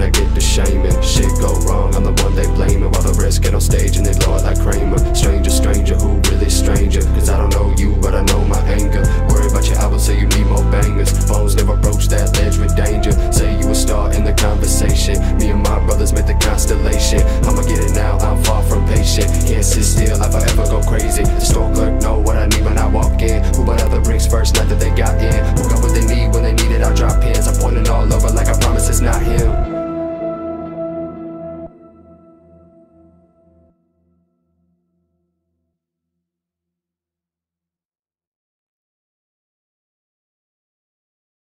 I get to shaming. Shit go wrong, I'm the one they blaming, while the rest get on stage and they blow it like Kramer. Stranger, who really stranger? Cause I don't know you, but I know my anger. Worry about your album, say you need more bangers. Phones never broach that ledge with danger. Say you a star in the conversation,